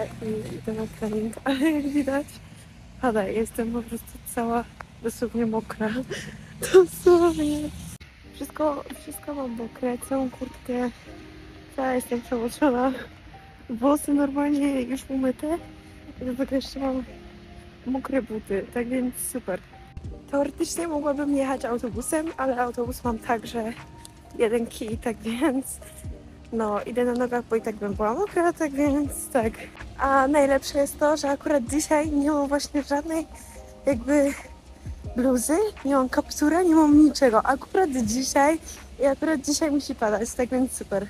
i idę na trening, ale jak widać pada, jestem po prostu cała dosłownie mokra. Dosłownie. Wszystko mam mokre, całą kurtkę, cała jestem przemoczona. Włosy normalnie już umyte i do tego jeszcze mam mokre buty, tak więc super. Teoretycznie mogłabym jechać autobusem, ale autobus mam także jeden kij, tak więc no idę na nogach, bo i tak bym była mokra, tak więc tak. A najlepsze jest to, że akurat dzisiaj nie mam właśnie żadnej jakby bluzy, nie mam kaptura, nie mam niczego. Akurat dzisiaj musi padać, tak więc super.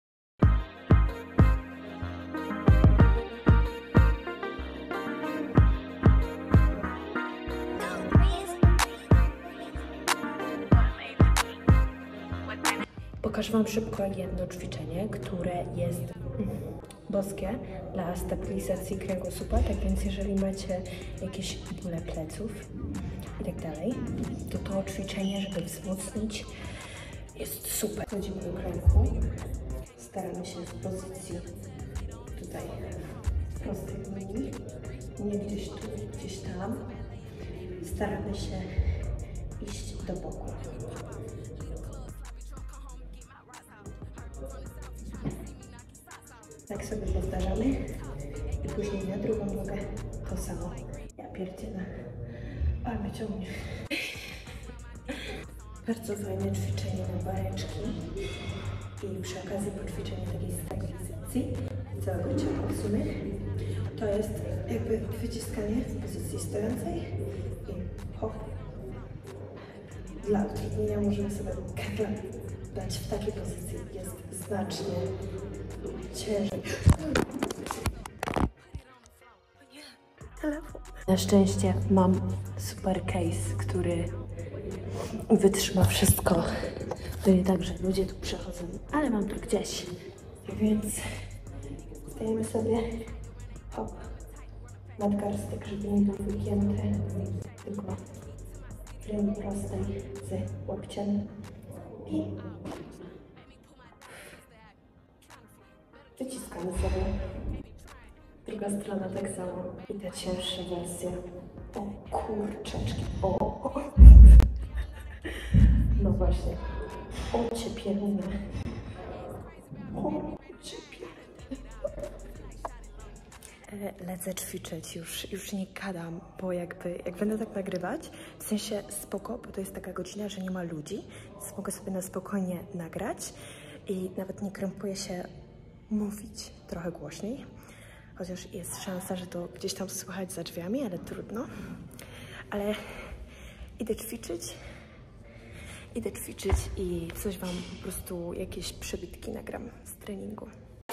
Pokażę Wam szybko jedno ćwiczenie, które jest boskie dla stabilizacji kręgosłupa, tak więc jeżeli macie jakieś bóle pleców i tak dalej, to ćwiczenie, żeby wzmocnić, jest super. Wchodzimy do kręgu, staramy się w pozycji tutaj prostej linii, nie gdzieś tu, gdzieś tam. Staramy się iść do boku. Tak sobie powtarzamy i później na drugą nogę to samo. Ja pierdzielę, ale mnie ciągnie. Bardzo fajne ćwiczenie na bareczki i przy okazji poćwiczenie takiej stabilizacji całego ciała w sumie. To jest jakby wyciskanie w pozycji stojącej i hop. Dla utrudnienia możemy sobie kettlebell dać w takiej pozycji. Jest znacznie ciężej. Telefon. Na szczęście mam super case, który wytrzyma wszystko. To nie tak, że ludzie tu przychodzą, ale mam to gdzieś. Więc stajemy sobie hop, nadgarstek, żeby nie był wygięty, tylko w linii prostej z łokciem i wyciskamy sobie. Druga strona tak samo. I ta cięższa wersja. O kurczaczki. O. No właśnie. O ciepielne. O ciepielne. Lecę ćwiczyć. Już nie gadam, bo jak będę tak nagrywać, w sensie spoko, bo to jest taka godzina, że nie ma ludzi, więc mogę sobie na spokojnie nagrać i nawet nie krępuję się mówić trochę głośniej. Chociaż jest szansa, że to gdzieś tam słychać za drzwiami, ale trudno. Ale idę ćwiczyć i coś Wam po prostu jakieś przebitki nagram z treningu.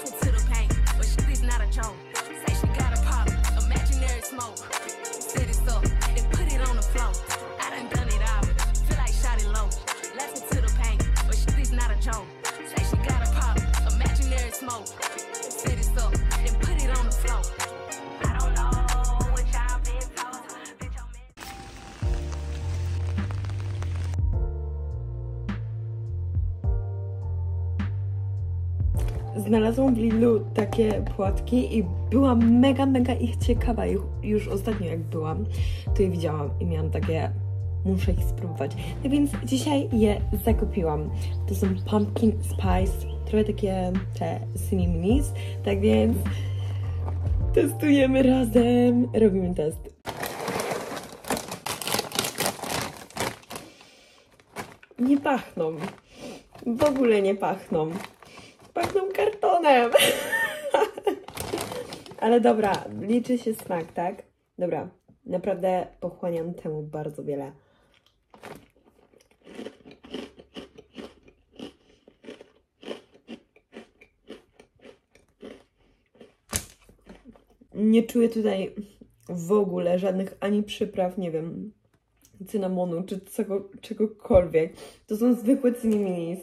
Znalazłam w Lidlu takie płatki i byłam mega ich ciekawa. Już ostatnio jak byłam, to je widziałam i miałam takie, muszę ich spróbować. No więc dzisiaj je zakupiłam. To są pumpkin spice, trochę takie te simi minis, tak więc testujemy razem, robimy test. Nie pachną, w ogóle nie pachną. Pachną kartonem. Ale dobra, liczy się smak, tak? Dobra, naprawdę pochłaniam temu bardzo wiele. Nie czuję tutaj w ogóle żadnych ani przypraw, nie wiem, cynamonu czy czegokolwiek. To są zwykłe ciniminis.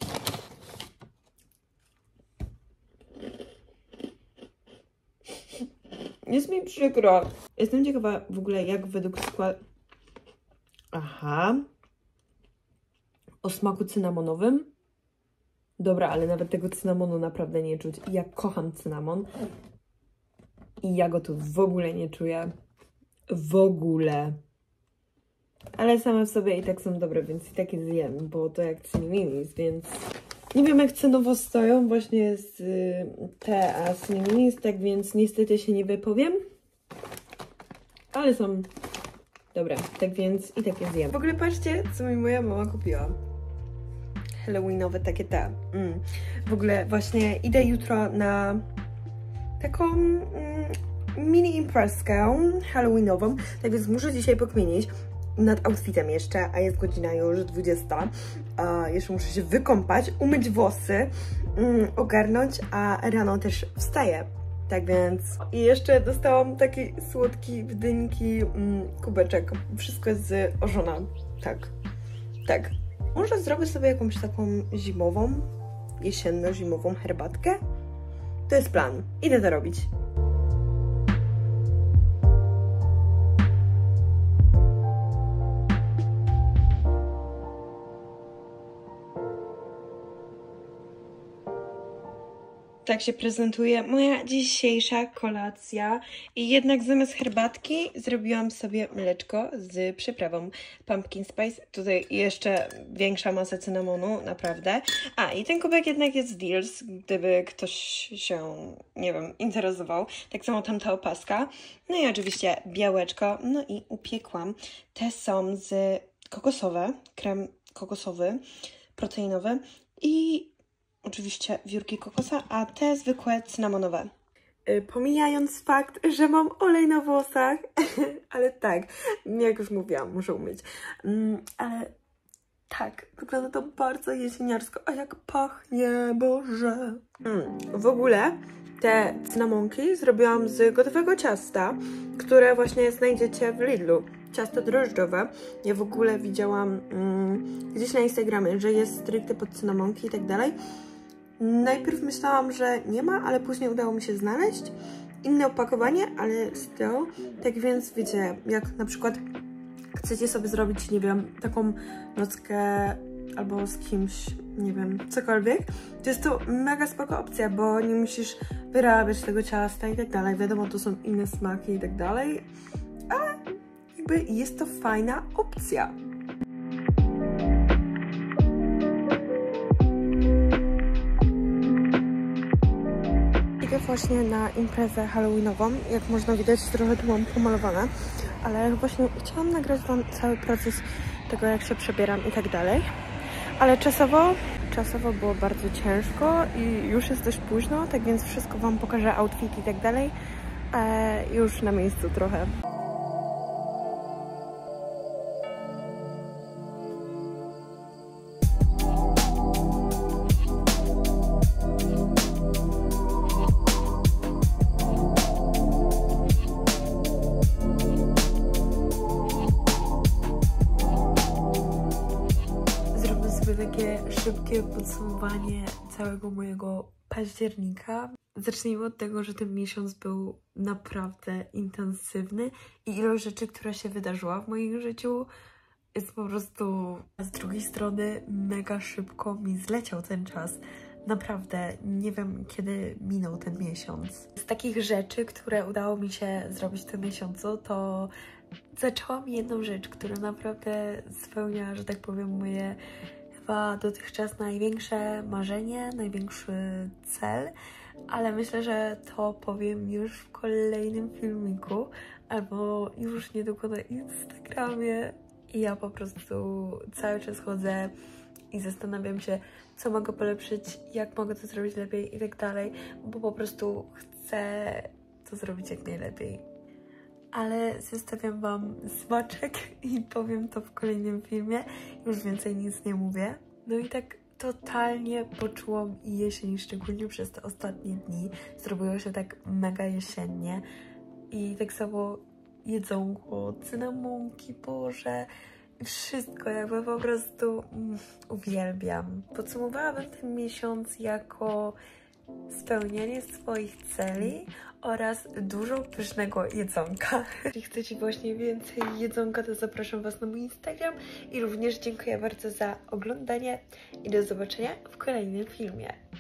Jest mi przykro. Jestem ciekawa w ogóle, jak według składu... Aha. O smaku cynamonowym. Dobra, ale nawet tego cynamonu naprawdę nie czuć. Ja kocham cynamon. i ja go tu w ogóle nie czuję. W ogóle. Ale same w sobie i tak są dobre, więc i tak je zjem, bo to jak Cineminis, więc... Nie wiem, jak cenowo stoją właśnie z te a Cineminis, tak więc niestety się nie wypowiem. Ale są dobre, tak więc i tak je zjem. W ogóle patrzcie, co mi moja mama kupiła. Halloweenowe takie te. W ogóle właśnie idę jutro na taką mini imprezkę halloweenową, tak więc muszę dzisiaj pokminić nad outfitem jeszcze, a jest godzina już 20. Jeszcze muszę się wykąpać, umyć włosy, ogarnąć, a rano też wstaję. Tak więc... I jeszcze dostałam taki słodki w dynki kubeczek. Wszystko jest z Orzona. Tak. Może zrobię sobie jakąś taką zimową, jesienno-zimową herbatkę? To jest plan. Idę to robić. Tak się prezentuje moja dzisiejsza kolacja i jednak zamiast herbatki zrobiłam sobie mleczko z przyprawą pumpkin spice. Tutaj jeszcze większa masa cynamonu, naprawdę. I ten kubek jednak jest z Deals, gdyby ktoś się, nie wiem, interesował. Tak samo tamta opaska. No i oczywiście białeczko. No i upiekłam. Te są z kokosowe, krem kokosowy, proteinowy i oczywiście wiórki kokosa, a te zwykłe cynamonowe. Pomijając fakt, że mam olej na włosach, ale tak, jak już mówiłam, muszę umyć. Ale tak, wygląda to bardzo jesieniarsko, a jak pachnie, Boże. W ogóle te cynamonki zrobiłam z gotowego ciasta, które właśnie znajdziecie w Lidlu. Ciasto drożdżowe. Ja w ogóle widziałam gdzieś na Instagramie, że jest stricte pod cynamonki i tak dalej. Najpierw myślałam, że nie ma, ale później udało mi się znaleźć inne opakowanie, ale still. Tak więc wiecie, jak na przykład chcecie sobie zrobić, nie wiem, taką nockę albo z kimś, nie wiem, cokolwiek, to jest to mega spoko opcja, bo nie musisz wyrabiać tego ciasta i tak dalej. Wiadomo, to są inne smaki i tak dalej, ale jakby jest to fajna opcja. Idę właśnie na imprezę halloweenową. Jak można widać, trochę tu mam pomalowane, ale właśnie chciałam nagrać wam cały proces tego, jak się przebieram i tak dalej. Ale czasowo było bardzo ciężko i już jest dość późno, tak więc wszystko wam pokażę, outfit i tak dalej, już na miejscu trochę. Takie szybkie podsumowanie całego mojego października. Zacznijmy od tego, że ten miesiąc był naprawdę intensywny i ilość rzeczy, która się wydarzyła w moim życiu, jest po prostu... Z drugiej strony mega szybko mi zleciał ten czas. Naprawdę nie wiem, kiedy minął ten miesiąc. Z takich rzeczy, które udało mi się zrobić w tym miesiącu, to zaczęłam jedną rzecz, która naprawdę spełnia, że tak powiem, moje chyba dotychczas największe marzenie, największy cel, ale myślę, że to powiem już w kolejnym filmiku albo już niedługo na Instagramie. I ja po prostu cały czas chodzę i zastanawiam się, co mogę polepszyć, jak mogę to zrobić lepiej i tak dalej, bo po prostu chcę to zrobić jak najlepiej. Ale zostawiam wam smaczek i powiem to w kolejnym filmie. Już więcej nic nie mówię. No i tak totalnie poczułam jesień, szczególnie przez te ostatnie dni. Zrobiło się tak mega jesiennie. I tak samo jedzonko, cynamonki, Boże, wszystko jakby po prostu uwielbiam. Podsumowałabym ten miesiąc jako spełnianie swoich celi oraz dużo pysznego jedzonka. Jeśli chcecie właśnie więcej jedzonka, to zapraszam was na mój Instagram i również dziękuję bardzo za oglądanie i do zobaczenia w kolejnym filmie.